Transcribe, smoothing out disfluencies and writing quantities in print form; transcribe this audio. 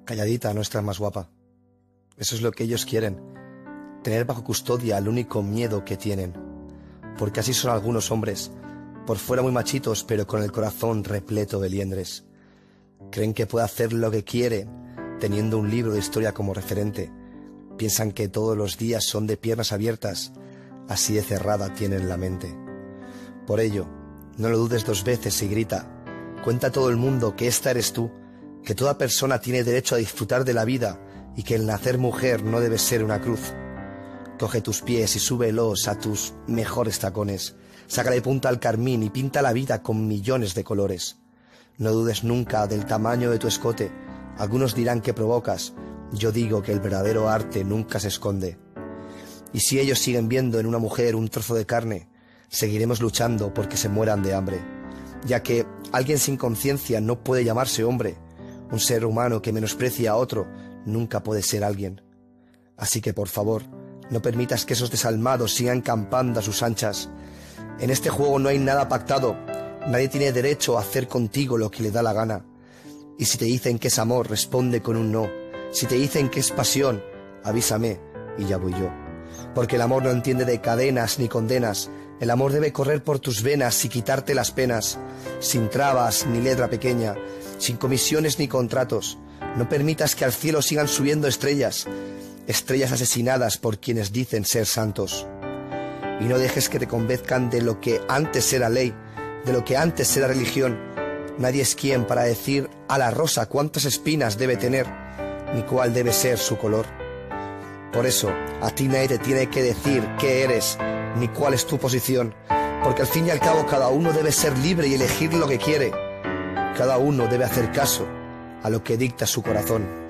Calladita no estás más guapa. Eso es lo que ellos quieren. Tener bajo custodia el único miedo que tienen. Porque así son algunos hombres, por fuera muy machitos, pero con el corazón repleto de liendres. Creen que puede hacer lo que quiere, teniendo un libro de historia como referente. Piensan que todos los días son de piernas abiertas, así de cerrada tienen la mente. Por ello, no lo dudes dos veces y grita. Cuenta a todo el mundo que esta eres tú, que toda persona tiene derecho a disfrutar de la vida y que el nacer mujer no debe ser una cruz. Coge tus pies y súbelos a tus mejores tacones. Sácale punta al carmín y pinta la vida con millones de colores. No dudes nunca del tamaño de tu escote. Algunos dirán que provocas. Yo digo que el verdadero arte nunca se esconde. Y si ellos siguen viendo en una mujer un trozo de carne, seguiremos luchando porque se mueran de hambre. Ya que alguien sin conciencia no puede llamarse hombre. Un ser humano que menosprecia a otro nunca puede ser alguien. Así que por favor, no permitas que esos desalmados sigan campando a sus anchas. En este juego no hay nada pactado. Nadie tiene derecho a hacer contigo lo que le da la gana. Y si te dicen que es amor, responde con un no. Si te dicen que es pasión, avísame y ya voy yo. Porque el amor no entiende de cadenas ni condenas. El amor debe correr por tus venas y quitarte las penas. Sin trabas ni letra pequeña, sin comisiones ni contratos. No permitas que al cielo sigan subiendo estrellas. Estrellas asesinadas por quienes dicen ser santos. Y no dejes que te convenzcan de lo que antes era ley, de lo que antes era religión. Nadie es quien para decir a la rosa cuántas espinas debe tener, ni cuál debe ser su color. Por eso, a ti nadie te tiene que decir qué eres, ni cuál es tu posición, porque al fin y al cabo cada uno debe ser libre y elegir lo que quiere. Cada uno debe hacer caso a lo que dicta su corazón.